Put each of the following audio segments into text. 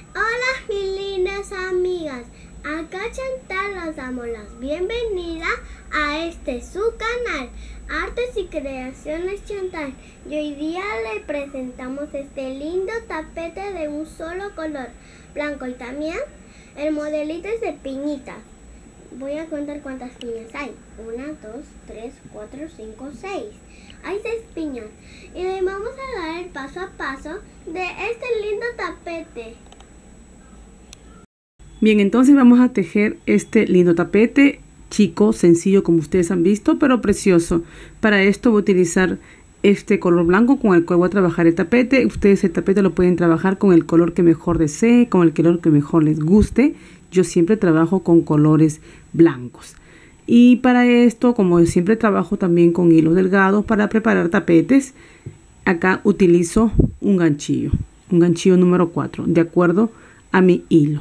Hola mis lindas amigas, acá Chantal les damos la bienvenida a su canal, Artes y Creaciones Chantal. Y hoy día le presentamos este lindo tapete de un solo color, blanco, y también el modelito es de piñitas. Voy a contar cuántas piñas hay. 1, 2, 3, 4, 5, 6. Hay 6 piñas. Y le vamos a dar el paso a paso de este lindo tapete. Bien, entonces vamos a tejer este lindo tapete, chico, sencillo como ustedes han visto, pero precioso. Para esto voy a utilizar este color blanco con el cual voy a trabajar el tapete. Ustedes el tapete lo pueden trabajar con el color que mejor desee, con el color que mejor les guste. Yo siempre trabajo con colores blancos. Y para esto, como siempre trabajo también con hilos delgados para preparar tapetes, acá utilizo un ganchillo número 4, de acuerdo a mi hilo.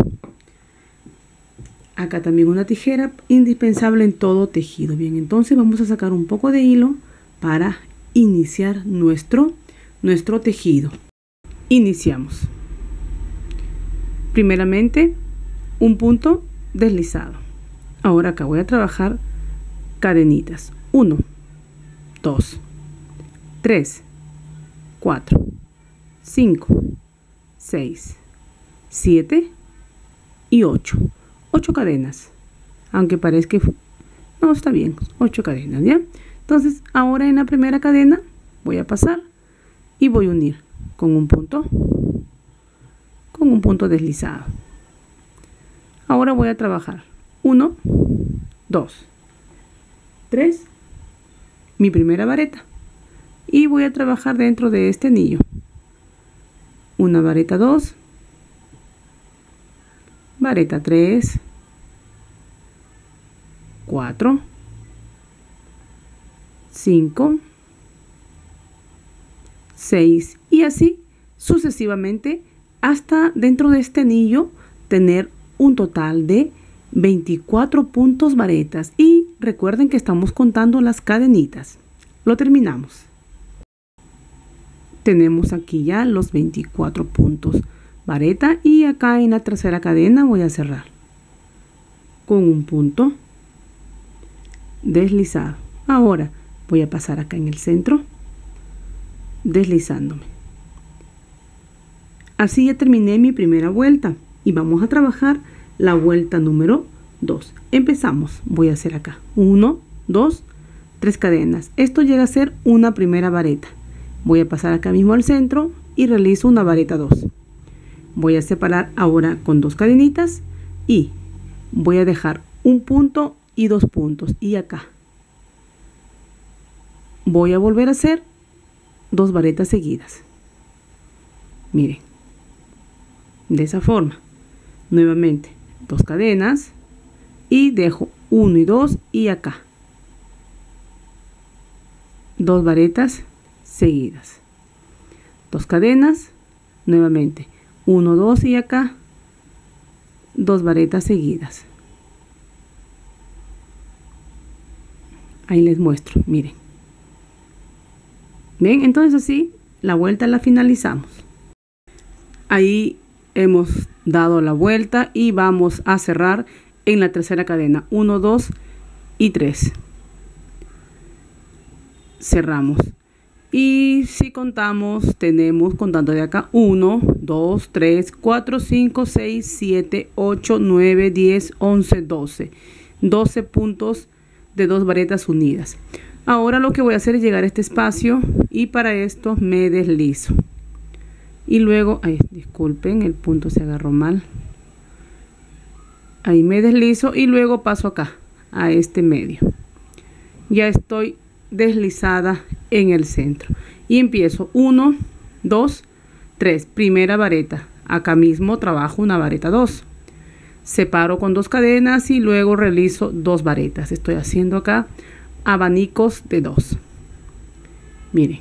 Acá también una tijera, indispensable en todo tejido. Bien, entonces vamos a sacar un poco de hilo para iniciar nuestro tejido. Iniciamos. Primeramente, un punto deslizado. Ahora acá voy a trabajar cadenitas. 1, 2, 3, 4, 5, 6, 7 y 8. 8 cadenas, aunque parezca que no, está bien, 8 cadenas, ¿ya? Entonces ahora en la primera cadena voy a pasar y voy a unir con un punto deslizado. Ahora voy a trabajar 1, 2, 3, mi primera vareta, y voy a trabajar dentro de este anillo una vareta 2, vareta 3, 4, 5, 6 y así sucesivamente hasta dentro de este anillo tener un total de 24 puntos varetas. Y recuerden que estamos contando las cadenitas. Lo terminamos. Tenemos aquí ya los 24 puntos vareta y acá en la tercera cadena voy a cerrar con un punto deslizado. Ahora voy a pasar acá en el centro deslizándome. Así ya terminé mi primera vuelta y vamos a trabajar la vuelta número 2. Empezamos. Voy a hacer acá 1, 2, 3 cadenas. Esto llega a ser una primera vareta. Voy a pasar acá mismo al centro y realizo una vareta 2. Voy a separar ahora con 2 cadenitas y voy a dejar un punto y 2 puntos, y acá voy a volver a hacer 2 varetas seguidas. Miren, de esa forma. Nuevamente 2 cadenas y dejo 1 y 2 y acá 2 varetas seguidas, 2 cadenas, nuevamente 1, 2 y acá 2 varetas seguidas. Ahí les muestro, miren. Bien, entonces así la vuelta la finalizamos. Ahí hemos dado la vuelta y vamos a cerrar en la tercera cadena. 1, 2 y 3. Cerramos. Y si contamos, tenemos contando de acá 1, 2, 3, 4, 5, 6, 7, 8, 9, 10, 11, 12. 12 puntos de 2 varetas unidas. Ahora lo que voy a hacer es llegar a este espacio y para esto me deslizo. Y luego, disculpen, el punto se agarró mal. Ahí me deslizo y luego paso acá, a este medio. Ya estoy deslizada en el centro. Y empiezo 1, 2, 3. Primera vareta. Acá mismo trabajo una vareta 2. Separo con 2 cadenas y luego realizo 2 varetas. Estoy haciendo acá abanicos de 2. Miren.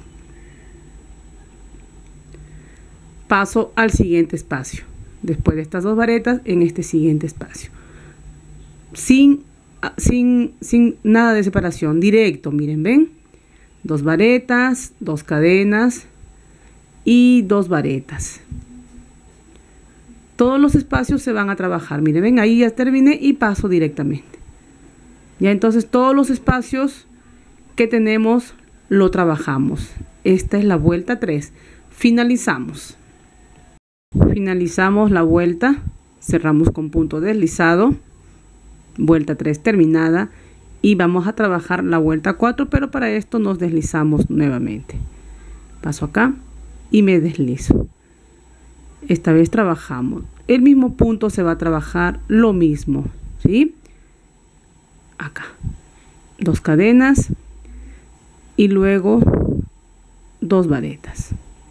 Paso al siguiente espacio. Después de estas 2 varetas, en este siguiente espacio. Sin nada de separación. Directo, miren, ¿ven? 2 varetas, 2 cadenas y 2 varetas. Todos los espacios se van a trabajar. Miren, ven, ahí ya terminé y paso directamente. Ya entonces todos los espacios que tenemos lo trabajamos. Esta es la vuelta 3. Finalizamos. Finalizamos la vuelta. Cerramos con punto deslizado. Vuelta 3 terminada. Y vamos a trabajar la vuelta 4, pero para esto nos deslizamos nuevamente. Paso acá y me deslizo. Esta vez trabajamos. El mismo punto se va a trabajar lo mismo, ¿sí? Acá. 2 cadenas y luego 2 varetas.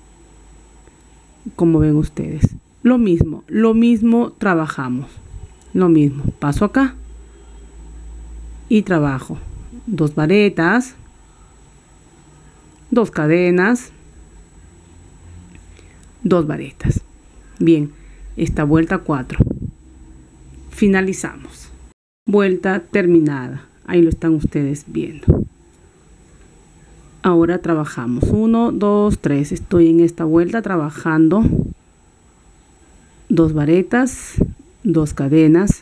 Como ven ustedes. Lo mismo trabajamos. Lo mismo. Paso acá y trabajo. 2 varetas, 2 cadenas, 2 varetas. Bien, esta vuelta 4. Finalizamos. Vuelta terminada. Ahí lo están ustedes viendo. Ahora trabajamos 1, 2, 3. Estoy en esta vuelta trabajando 2 varetas, 2 cadenas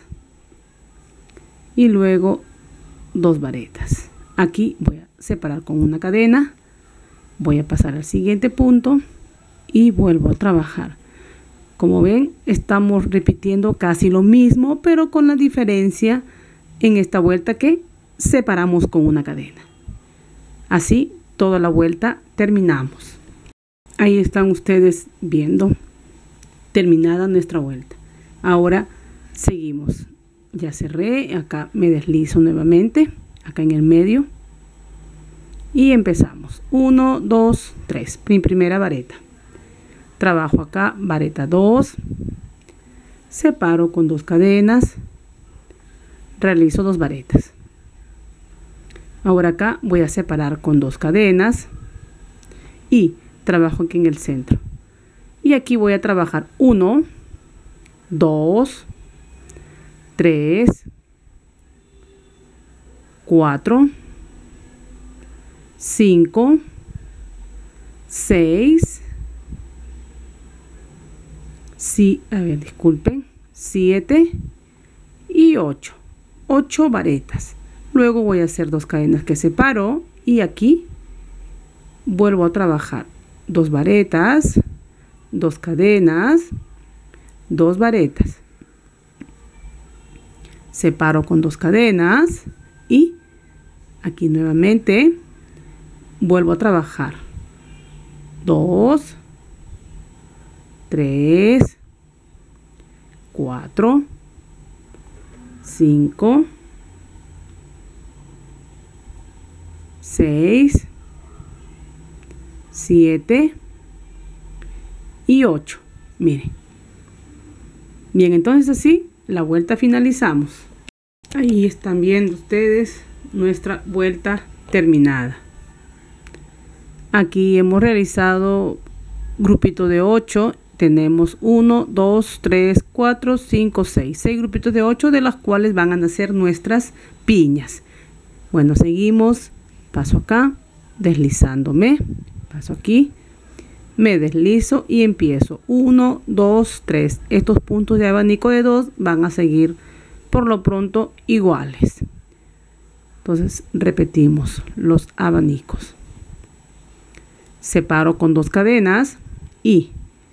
y luego 2 varetas. Aquí voy a separar con una cadena. Voy a pasar al siguiente punto y vuelvo a trabajar. Como ven, estamos repitiendo casi lo mismo, pero con la diferencia en esta vuelta que separamos con una cadena. Así, toda la vuelta terminamos. Ahí están ustedes viendo terminada nuestra vuelta. Ahora seguimos. Ya cerré, acá me deslizo nuevamente, acá en el medio. Y empezamos. 1, 2, 3. Mi primera vareta. Trabajo acá, vareta 2, separo con 2 cadenas, realizo 2 varetas. Ahora acá voy a separar con 2 cadenas y trabajo aquí en el centro. Y aquí voy a trabajar 1, 2, 3, 4, 5, 6, sí, a ver, disculpen, 7 y 8. 8 varetas. Luego voy a hacer 2 cadenas que separo y aquí vuelvo a trabajar 2 varetas, 2 cadenas, 2 varetas. Separo con 2 cadenas y aquí nuevamente vuelvo a trabajar 2, 3, 4, 5, 6, 7 y 8. Miren. Bien, entonces así la vuelta finalizamos. Ahí están viendo ustedes nuestra vuelta terminada. Aquí hemos realizado grupito de 8. Tenemos 1, 2, 3, 4, 5, 6. 6 grupitos de 8 de las cuales van a nacer nuestras piñas. Bueno, seguimos. Paso acá, deslizándome. Paso aquí, me deslizo y empiezo. 1, 2, 3. Estos puntos de abanico de 2 van a seguir por lo pronto iguales. Entonces repetimos los abanicos. Separo con 2 cadenas y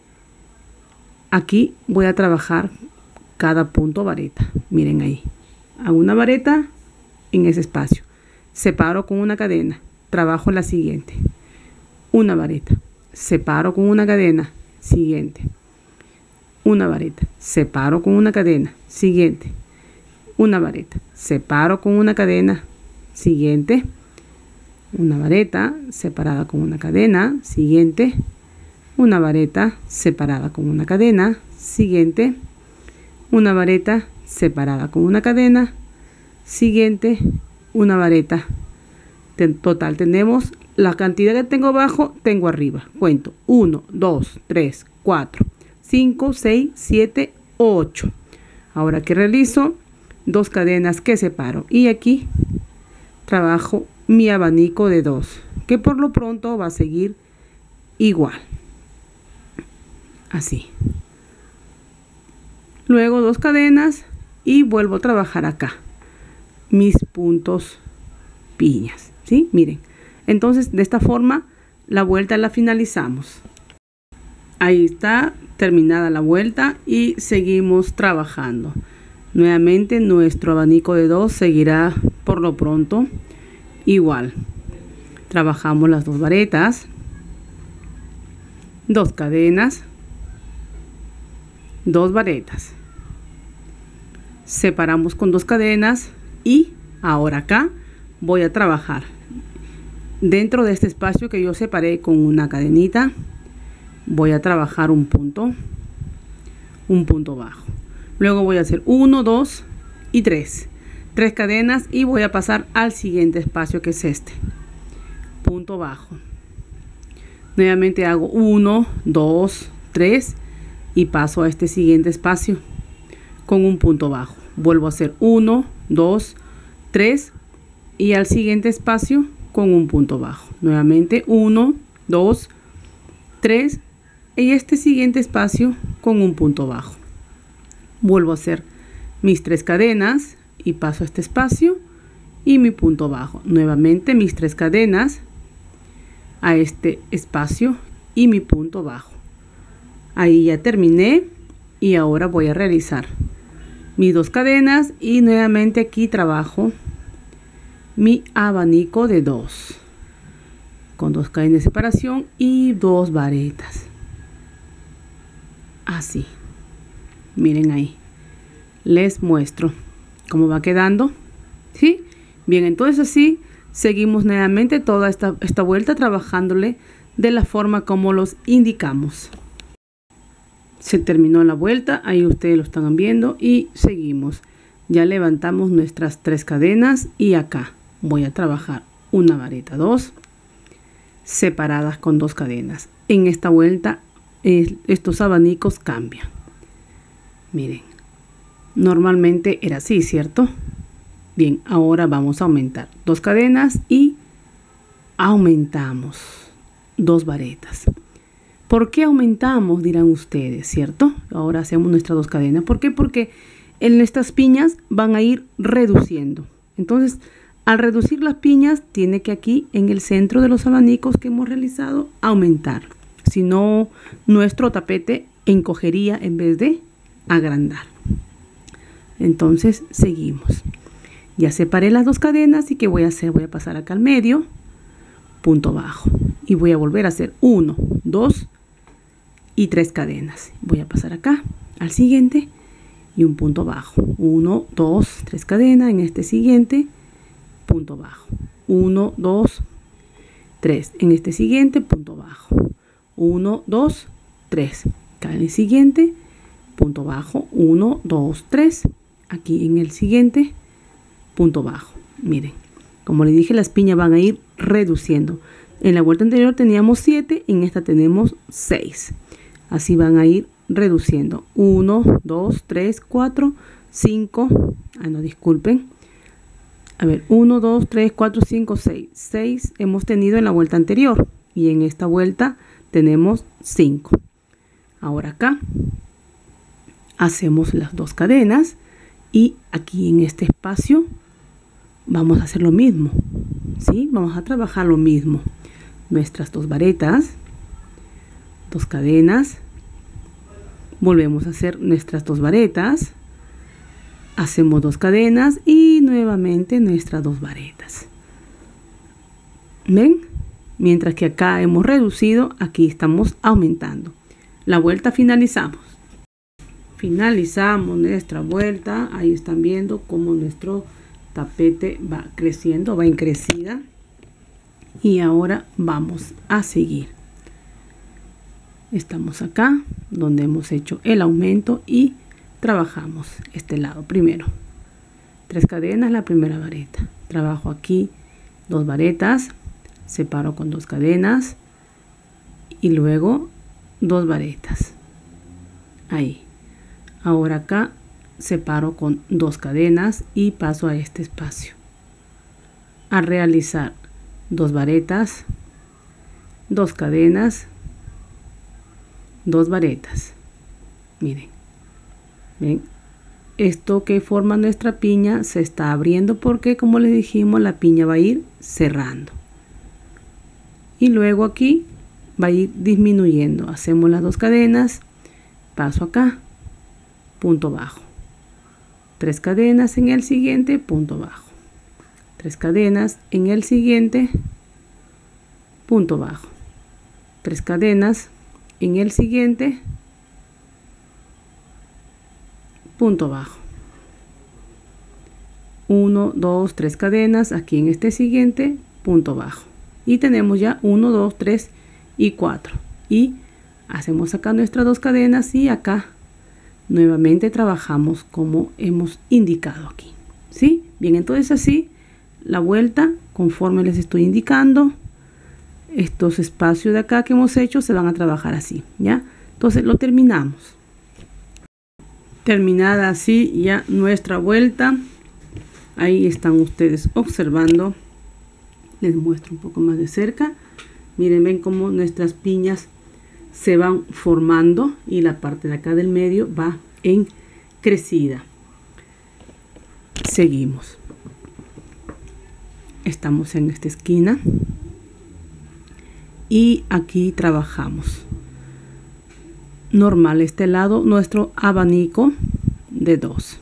aquí voy a trabajar cada punto vareta. Miren ahí. Hago una vareta en ese espacio. Separo con una cadena. Trabajo la siguiente. Una vareta. Separo con una cadena. Siguiente. Una vareta. Separo con una cadena. Siguiente. Una vareta. Separo con una cadena. Siguiente. Una vareta separada con una cadena. Siguiente. Una vareta separada con una cadena. Siguiente. Una vareta separada con una cadena. Siguiente. Una vareta. En total tenemos la cantidad que tengo abajo, tengo arriba. Cuento 1, 2, 3, 4, 5, 6, 7, 8. Ahora que realizo 2 cadenas que separo y aquí trabajo mi abanico de 2, que por lo pronto va a seguir igual. Así. luego 2 cadenas y vuelvo a trabajar acá mis puntos piñas, ¿sí? Miren, entonces de esta forma la vuelta la finalizamos. Ahí está terminada la vuelta y seguimos trabajando. Nuevamente nuestro abanico de 2 seguirá por lo pronto igual. Trabajamos las 2 varetas, 2 cadenas, 2 varetas, separamos con 2 cadenas y ahora acá voy a trabajar dentro de este espacio que yo separé con una cadenita. Voy a trabajar un punto bajo, luego voy a hacer 1, 2 y 3 cadenas y voy a pasar al siguiente espacio, que es este punto bajo. Nuevamente hago 1, 2, 3 y paso a este siguiente espacio con un punto bajo. Vuelvo a hacer 1, 2, 3 y al siguiente espacio con un punto bajo. Nuevamente 1, 2, 3 y este siguiente espacio con un punto bajo. Vuelvo a hacer mis 3 cadenas y paso a este espacio y mi punto bajo. Nuevamente mis 3 cadenas a este espacio y mi punto bajo. Ahí ya terminé y ahora voy a realizar mis 2 cadenas y nuevamente aquí trabajo mi abanico de 2 con 2 cadenas de separación y 2 varetas. Así, miren ahí, les muestro cómo va quedando, ¿sí? Bien, entonces así seguimos nuevamente toda esta vuelta trabajándole de la forma como los indicamos. Se terminó la vuelta, ahí ustedes lo están viendo y seguimos. Ya levantamos nuestras 3 cadenas y acá voy a trabajar una vareta 2 separadas con 2 cadenas. En esta vuelta estos abanicos cambian. Miren, normalmente era así, ¿cierto? Bien, ahora vamos a aumentar 2 cadenas y aumentamos 2 varetas. ¿Por qué aumentamos? Dirán ustedes, ¿cierto? Ahora hacemos nuestras 2 cadenas. ¿Por qué? Porque en estas piñas van a ir reduciendo. Entonces, al reducir las piñas, tiene que aquí en el centro de los abanicos que hemos realizado aumentar. Si no, nuestro tapete encogería en vez de agrandar. Entonces, seguimos. Ya separé las 2 cadenas y ¿qué voy a hacer? Voy a pasar acá al medio, punto bajo. Y voy a volver a hacer 1, 2 y 3 cadenas. Voy a pasar acá al siguiente y un punto bajo. 1, 2, 3 cadenas en este siguiente, punto bajo. 1, 2, 3 en este siguiente, punto bajo. 1, 2, 3. Acá en el siguiente, punto bajo. 1, 2, 3. Aquí en el siguiente, punto bajo. Miren, como les dije, las piñas van a ir reduciendo. En la vuelta anterior teníamos 7, en esta tenemos 6. Así van a ir reduciendo. 1, 2, 3, 4, 5. No, disculpen. A ver, 1, 2, 3, 4, 5, 6. 6 hemos tenido en la vuelta anterior. Y en esta vuelta tenemos 5. Ahora acá hacemos las 2 cadenas. Y aquí en este espacio vamos a hacer lo mismo. ¿Sí? Vamos a trabajar lo mismo. Nuestras 2 varetas, 2 cadenas, volvemos a hacer nuestras 2 varetas, hacemos 2 cadenas y nuevamente nuestras 2 varetas. ¿Ven? Mientras que acá hemos reducido, aquí estamos aumentando. La vuelta finalizamos. Finalizamos nuestra vuelta. Ahí están viendo cómo nuestro tapete va creciendo, va en crecida. Y ahora vamos a seguir. Estamos acá donde hemos hecho el aumento y trabajamos este lado primero. 3 cadenas la primera vareta. Trabajo aquí 2 varetas, separo con 2 cadenas y luego 2 varetas. Ahí. Ahora acá separo con 2 cadenas y paso a este espacio. A realizar 2 varetas, 2 cadenas, 2 varetas. Miren. ¿Ven? Esto que forma nuestra piña se está abriendo porque, como les dijimos, la piña va a ir cerrando. Y luego aquí va a ir disminuyendo. Hacemos las 2 cadenas, paso acá, punto bajo. 3 cadenas en el siguiente, punto bajo. 3 cadenas en el siguiente, punto bajo. 3 cadenas en el siguiente, punto bajo. 1, 2, 3 cadenas aquí en este siguiente, punto bajo. Y tenemos ya 1, 2, 3 y 4. Y hacemos acá nuestras 2 cadenas y acá nuevamente trabajamos como hemos indicado aquí. ¿Sí? Bien, entonces así la vuelta, conforme les estoy indicando, estos espacios de acá que hemos hecho se van a trabajar así, ¿ya? Entonces lo terminamos. Terminada así ya nuestra vuelta, ahí están ustedes observando. Les muestro un poco más de cerca. Miren, ven cómo nuestras piñas se van formando y la parte de acá del medio va en crecida. Seguimos. Estamos en esta esquina y aquí trabajamos normal este lado nuestro abanico de 2.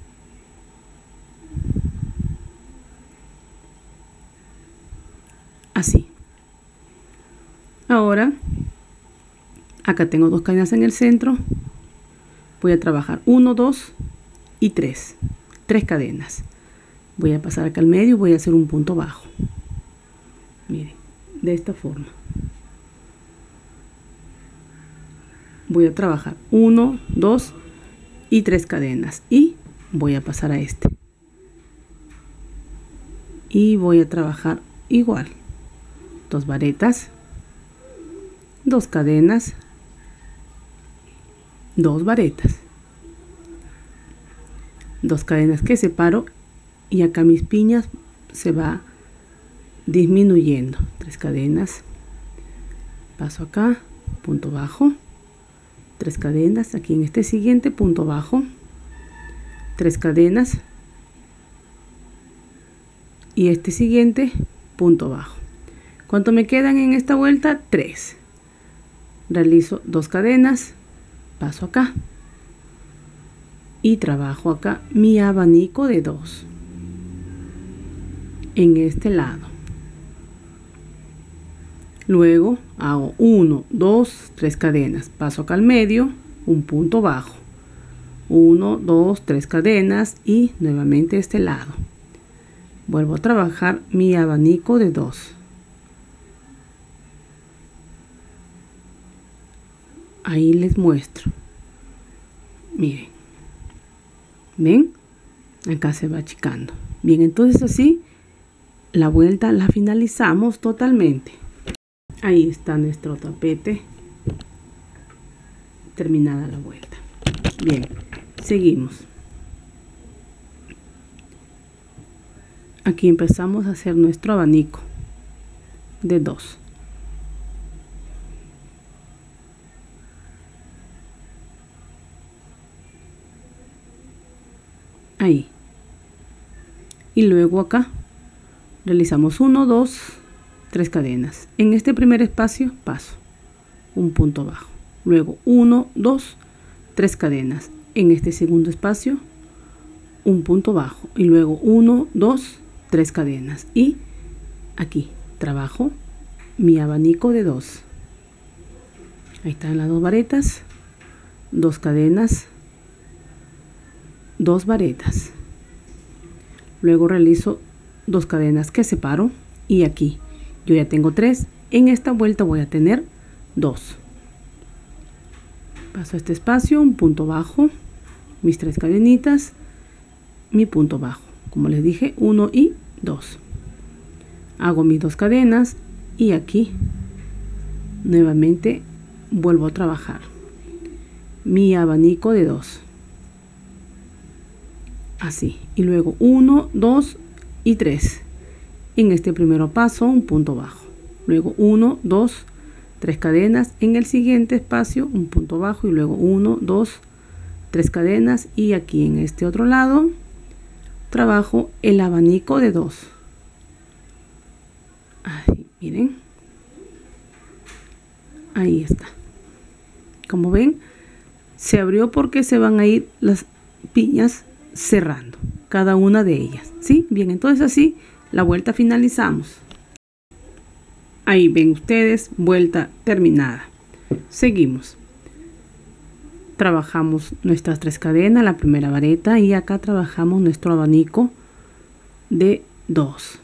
Así. Ahora acá tengo 2 cadenas en el centro. Voy a trabajar 1, 2 y 3 cadenas. Voy a pasar acá al medio y voy a hacer un punto bajo. Miren, de esta forma. Voy a trabajar 1, 2 y 3 cadenas y voy a pasar a este. Y voy a trabajar igual. 2 varetas, 2 cadenas, 2 varetas, 2 cadenas que separo y acá mis piñas se va disminuyendo. 3 cadenas, paso acá, punto bajo, 3 cadenas aquí en este siguiente, punto bajo, 3 cadenas y este siguiente, punto bajo. ¿Cuánto me quedan en esta vuelta? 3. Realizo 2 cadenas, paso acá y trabajo acá mi abanico de 2 en este lado. Luego hago 1, 2, 3 cadenas, paso acá al medio, un punto bajo, 1, 2, 3 cadenas y nuevamente este lado. Vuelvo a trabajar mi abanico de 2. Ahí les muestro. Miren. ¿Ven? Acá se va achicando. Bien, entonces así la vuelta la finalizamos totalmente. Ahí está nuestro tapete. Terminada la vuelta. Bien, seguimos. Aquí empezamos a hacer nuestro abanico de 2. Ahí. Y luego acá realizamos 1, 2, 3 cadenas. En este primer espacio paso un punto bajo. Luego 1, 2, 3 cadenas. En este segundo espacio un punto bajo. Y luego 1, 2, 3 cadenas. Y aquí trabajo mi abanico de 2. Ahí están las 2 varetas, 2 cadenas, 2 varetas. Luego realizo 2 cadenas que separo y aquí yo ya tengo 3. En esta vuelta voy a tener 2. Paso a este espacio, un punto bajo, mis 3 cadenitas, mi punto bajo. Como les dije, 1 y 2. Hago mis 2 cadenas y aquí nuevamente vuelvo a trabajar mi abanico de 2. Así, y luego 1, 2 y 3. En este primero paso un punto bajo, luego 1, 2, 3 cadenas. En el siguiente espacio un punto bajo y luego 1, 2, 3 cadenas, y aquí en este otro lado trabajo el abanico de 2. Ahí, miren, ahí está. Como ven, se abrió porque se van a ir las piñas cerrando cada una de ellas, ¿sí? Bien, entonces así la vuelta finalizamos. Ahí ven ustedes, vuelta terminada. Seguimos. Trabajamos nuestras 3 cadenas, la primera vareta, y acá trabajamos nuestro abanico de 2.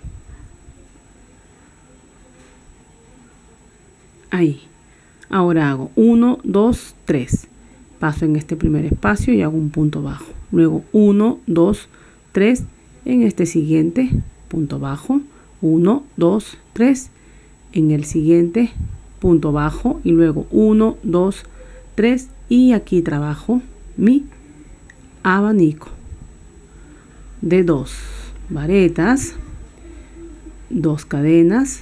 Ahí. Ahora hago 1, 2, 3. Paso en este primer espacio y hago un punto bajo. Luego 1, 2, 3 en este siguiente punto bajo. 1, 2, 3 en el siguiente punto bajo, y luego 1, 2, 3, y aquí trabajo mi abanico de 2 varetas, 2 cadenas,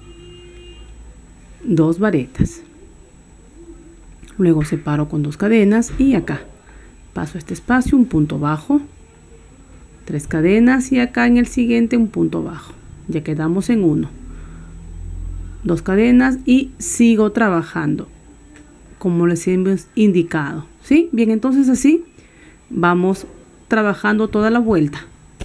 2 varetas. Luego separo con 2 cadenas y acá paso este espacio, un punto bajo, 3 cadenas, y acá en el siguiente un punto bajo. Ya quedamos en 1, 2 cadenas, y sigo trabajando como les hemos indicado, ¿sí? Bien, entonces así vamos trabajando toda la vuelta.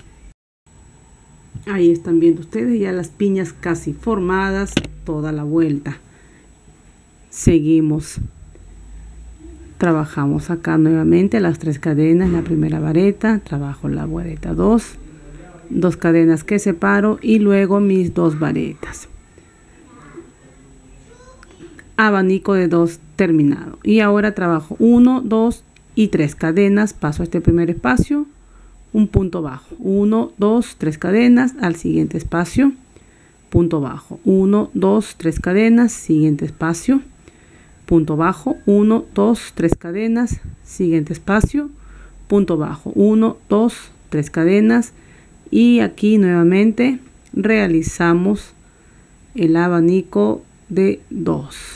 Ahí están viendo ustedes ya las piñas casi formadas toda la vuelta. Seguimos. Trabajamos acá nuevamente las 3 cadenas, la primera vareta, trabajo la vareta 2, 2 cadenas que separo, y luego mis 2 varetas. Abanico de 2 terminado, y ahora trabajo 1, 2 y 3 cadenas. Paso a este primer espacio, un punto bajo, 1, 2, 3 cadenas, al siguiente espacio, punto bajo, 1, 2, 3 cadenas, siguiente espacio, punto bajo, 1, 2, 3 cadenas, siguiente espacio, punto bajo, 1, 2, 3 cadenas, y aquí nuevamente realizamos el abanico de 2.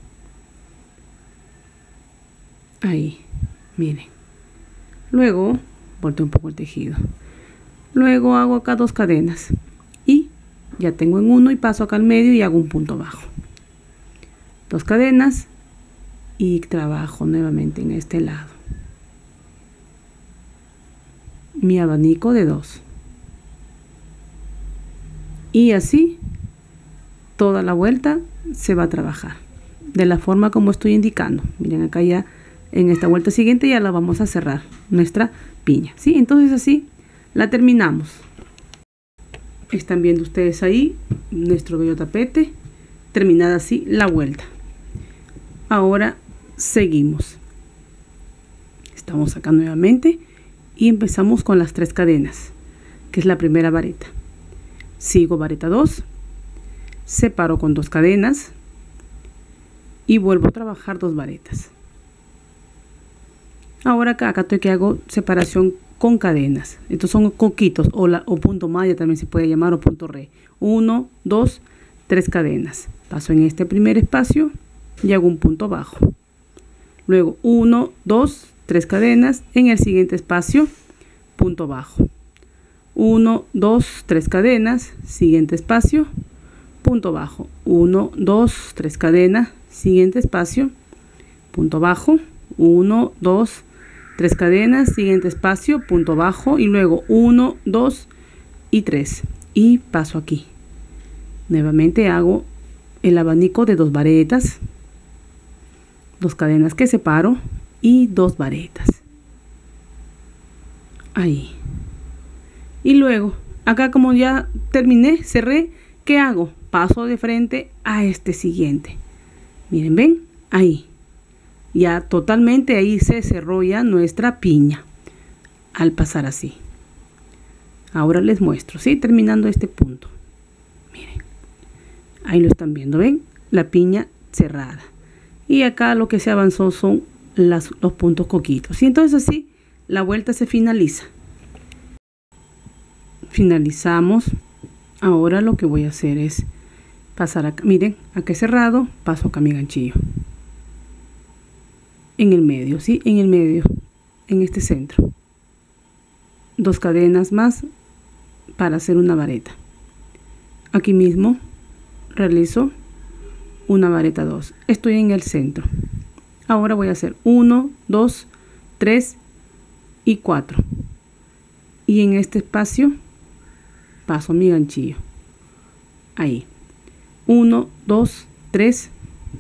Ahí, miren. Luego volteo un poco el tejido. Luego hago acá 2 cadenas y ya tengo en 1, y paso acá al medio y hago un punto bajo. 2 cadenas y trabajo nuevamente en este lado mi abanico de 2, y así toda la vuelta se va a trabajar de la forma como estoy indicando. Miren, acá ya en esta vuelta siguiente ya la vamos a cerrar nuestra piña, ¿sí? Entonces así la terminamos. Están viendo ustedes ahí nuestro bello tapete terminada así la vuelta. Ahora seguimos. Estamos acá nuevamente y empezamos con las 3 cadenas, que es la primera vareta. Sigo vareta 2, separo con 2 cadenas y vuelvo a trabajar 2 varetas. Ahora acá estoy que hago separación con cadenas. Estos son coquitos o punto malla también se puede llamar, o punto re. 1, 2, 3 cadenas. Paso en este primer espacio y hago un punto bajo. Luego 1, 2, 3 cadenas, en el siguiente espacio punto bajo. 1, 2, 3 cadenas, siguiente espacio, punto bajo. 1, 2, 3 cadenas, siguiente espacio, punto bajo. 1, 2, 3 cadenas, siguiente espacio, punto bajo, y luego 1, 2 y 3, y paso aquí. Nuevamente hago el abanico de 2 varetas, 2 cadenas que separo y 2 varetas. Ahí. Y luego, acá como ya terminé, cerré, ¿qué hago? Paso de frente a este siguiente. Miren, ven, ahí. Ya totalmente ahí se cerró ya nuestra piña al pasar así. Ahora les muestro, ¿sí? Terminando este punto. Miren, ahí lo están viendo, ¿ven? La piña cerrada. Y acá lo que se avanzó son los puntos coquitos. Y entonces así la vuelta se finaliza. Finalizamos. Ahora lo que voy a hacer es pasar acá. Miren, acá he cerrado, paso acá mi ganchillo. En el medio, ¿sí? En el medio. en este centro. 2 cadenas más para hacer una vareta. Aquí mismo realizo una vareta 2. Estoy en el centro. Ahora voy a hacer 1, 2, 3 y 4. Y en este espacio paso mi ganchillo. Ahí. 1, 2, 3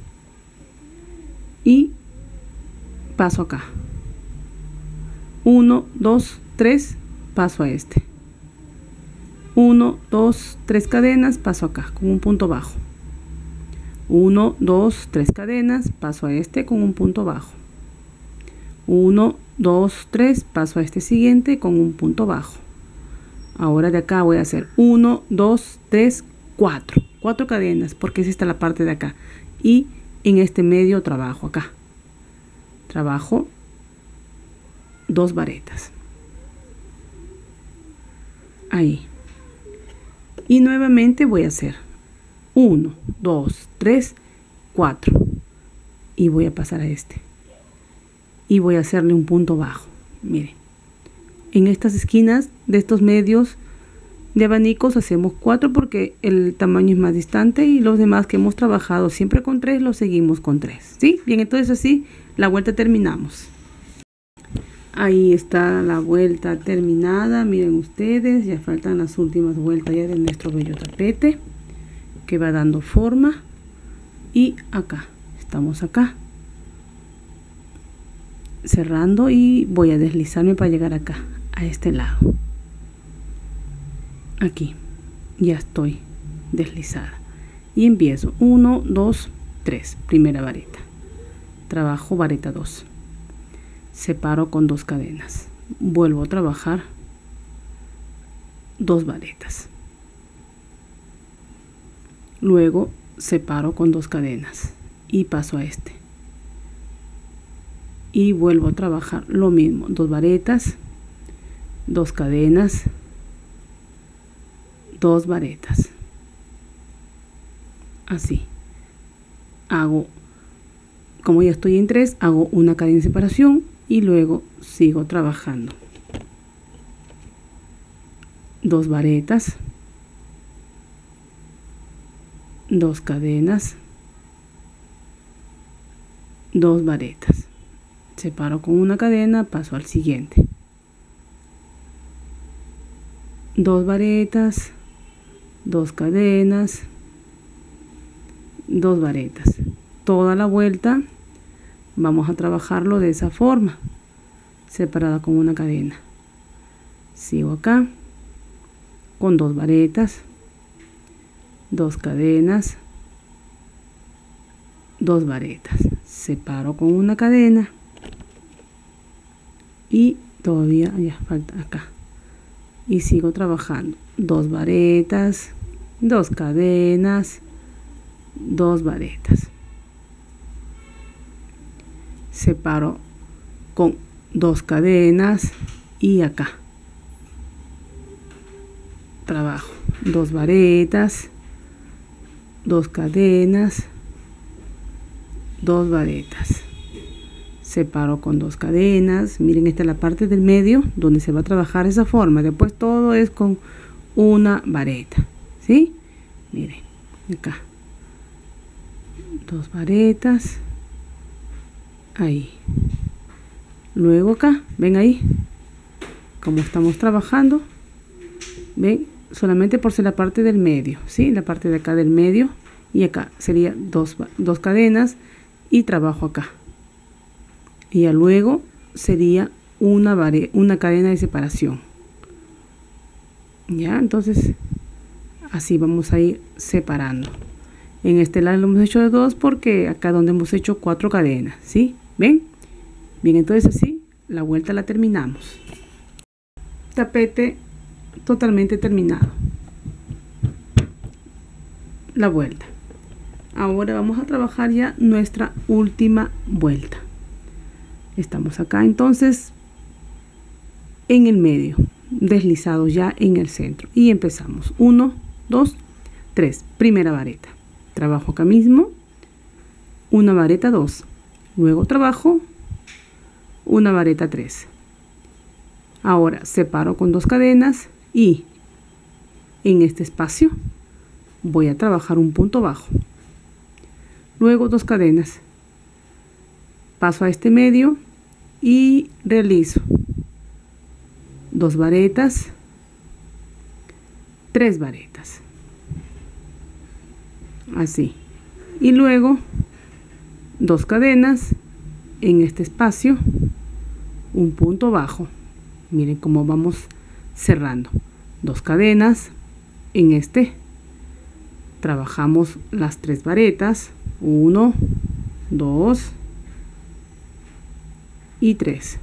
y paso acá. 1, 2, 3, paso a este. 1, 2, 3 cadenas, paso acá con un punto bajo. 1, 2, 3 cadenas, paso a este con un punto bajo. 1, 2, 3, paso a este siguiente con un punto bajo. Ahora de acá voy a hacer 1, 2, 3, 4. 4 cadenas porque es esta la parte de acá. Y en este medio trabajo acá. Trabajo 2 varetas. Ahí. Y nuevamente voy a hacer 1, 2, 3, 4. Y voy a pasar a este. Y voy a hacerle un punto bajo. Miren. En estas esquinas de estos medios de abanicos hacemos 4 porque el tamaño es más distante y los demás que hemos trabajado siempre con 3 los seguimos con 3. ¿Sí? Bien, entonces así la vuelta terminamos. Ahí está la vuelta terminada. Miren ustedes, ya faltan las últimas vueltas ya de nuestro bello tapete que va dando forma. Y acá, estamos acá cerrando y voy a deslizarme para llegar acá, a este lado. Aquí, ya estoy deslizada. Y empiezo 1, 2, 3, primera vareta. Trabajo vareta 2. Separo con 2 cadenas. Vuelvo a trabajar 2 varetas. Luego separo con 2 cadenas y paso a este. Y vuelvo a trabajar lo mismo, 2 varetas, 2 cadenas, 2 varetas. Así. Hago, como ya estoy en 3, hago una cadena de separación y luego sigo trabajando. 2 varetas, 2 cadenas, 2 varetas. Separo con una cadena, paso al siguiente. 2 varetas, 2 cadenas, 2 varetas. Toda la vuelta vamos a trabajarlo de esa forma, separada con una cadena. Sigo acá con 2 varetas, 2 cadenas, 2 varetas. Separo con una cadena y todavía ya falta acá. Y sigo trabajando 2 varetas, 2 cadenas, 2 varetas. Separo con 2 cadenas y acá trabajo 2 varetas, 2 cadenas, 2 varetas. Separo con 2 cadenas. Miren, esta es la parte del medio donde se va a trabajar esa forma. Después todo es con una vareta, ¿sí? Miren, acá 2 varetas. Ahí. Luego acá, ven ahí, como estamos trabajando, ven, solamente por ser la parte del medio, ¿sí? La parte de acá del medio, y acá sería 2 cadenas y trabajo acá. Y ya luego sería una cadena de separación. Ya, entonces así vamos a ir separando. En este lado lo hemos hecho de 2 porque acá donde hemos hecho 4 cadenas, ¿sí? ¿Ven? Bien, entonces así la vuelta la terminamos. Tapete totalmente terminado. La vuelta. Ahora vamos a trabajar ya nuestra última vuelta. Estamos acá entonces en el medio, deslizados ya en el centro. Y empezamos. 1, 2, 3. Primera vareta. Trabajo acá mismo. Una vareta 2. Luego trabajo una vareta 3. Ahora separo con 2 cadenas y en este espacio voy a trabajar un punto bajo. Luego 2 cadenas. Paso a este medio y realizo 2 varetas, 3 varetas. Así. Y luego 2 cadenas en este espacio, un punto bajo. Miren cómo vamos cerrando. 2 cadenas en este. Trabajamos las 3 varetas. 1, 2 y 3.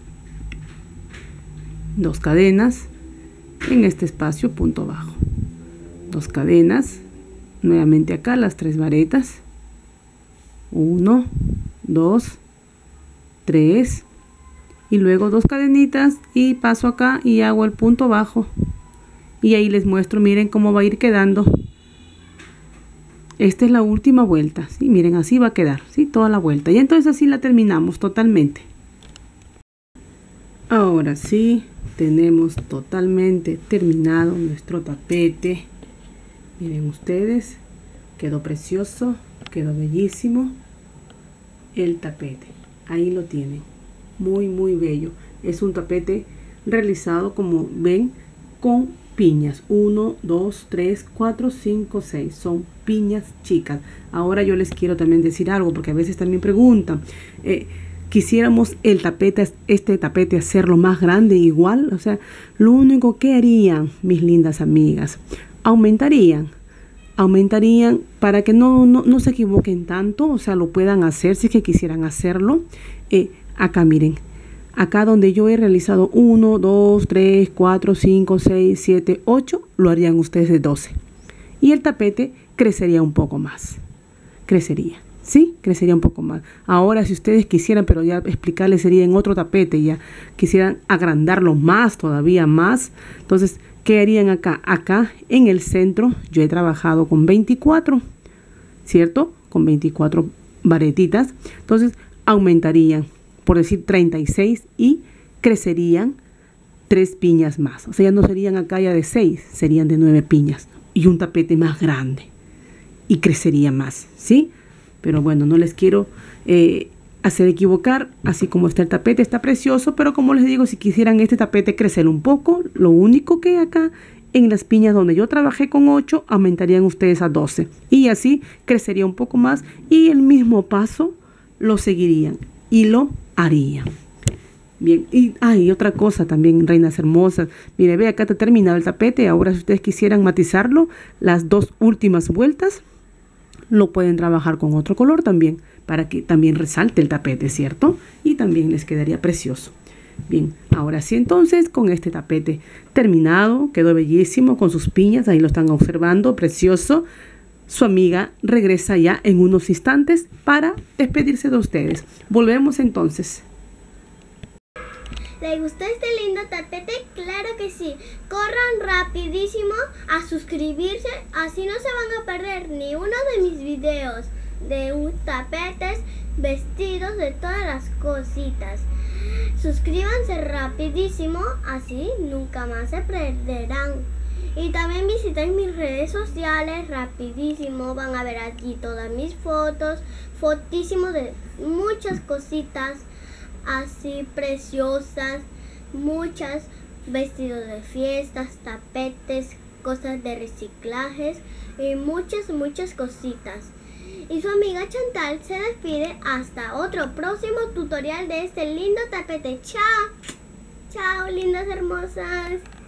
2 cadenas en este espacio, punto bajo. 2 cadenas nuevamente acá, las 3 varetas. 1, 2, 3 y luego 2 cadenitas y paso acá y hago el punto bajo, y ahí les muestro, miren cómo va a ir quedando. Esta es la última vuelta, ¿sí? Miren, así va a quedar, ¿sí? Toda la vuelta, y entonces así la terminamos totalmente. Ahora sí, tenemos totalmente terminado nuestro tapete. Miren ustedes, quedó precioso, quedó bellísimo el tapete. Ahí lo tienen, muy muy bello. Es un tapete realizado, como ven, con piñas. 1, 2, 3, 4, 5, 6. Son piñas chicas. Ahora yo les quiero también decir algo, porque a veces también preguntan, quisiéramos el tapete, este tapete, hacerlo más grande igual. O sea, lo único que harían, mis lindas amigas, aumentarían para que no se equivoquen tanto, o sea, lo puedan hacer si es que quisieran hacerlo. Acá miren, acá donde yo he realizado 1, 2, 3, 4, 5, 6, 7, 8, lo harían ustedes de 12. Y el tapete crecería un poco más. Crecería, ¿sí? Crecería un poco más. Ahora, si ustedes quisieran, pero ya explicarles sería en otro tapete, ya quisieran agrandarlo más, todavía más, entonces, ¿qué harían acá? Acá en el centro yo he trabajado con 24, ¿cierto? Con 24 varetitas. Entonces aumentarían, por decir 36, y crecerían 3 piñas más. O sea, ya no serían acá ya de 6, serían de 9 piñas. Y un tapete más grande. Y crecería más, ¿sí? Pero bueno, no les quiero hacer equivocar. Así como está el tapete, está precioso, pero como les digo, si quisieran este tapete crecer un poco, lo único que acá en las piñas donde yo trabajé con 8, aumentarían ustedes a 12, y así crecería un poco más, y el mismo paso lo seguirían y lo harían. Bien, y otra cosa también, reinas hermosas, mire, ve, acá está terminado el tapete. Ahora, si ustedes quisieran matizarlo, las 2 últimas vueltas lo pueden trabajar con otro color también, para que también resalte el tapete, ¿cierto? Y también les quedaría precioso. Bien, ahora sí, entonces, con este tapete terminado, quedó bellísimo con sus piñas, ahí lo están observando, precioso. Su amiga regresa ya en unos instantes para despedirse de ustedes. Volvemos entonces. ¿Les gustó este lindo tapete? Claro que sí. Corran rapidísimo a suscribirse, así no se van a perder ni uno de mis videos de tapetes, vestidos, de todas las cositas. Suscríbanse rapidísimo, así nunca más se perderán. Y también visiten mis redes sociales rapidísimo. Van a ver allí todas mis fotos, fotísimos de muchas cositas así preciosas, muchas, vestidos de fiestas, tapetes, cosas de reciclajes y muchas cositas. Y su amiga Chantal se despide hasta otro próximo tutorial de este lindo tapete. Chao, chao, lindas hermosas.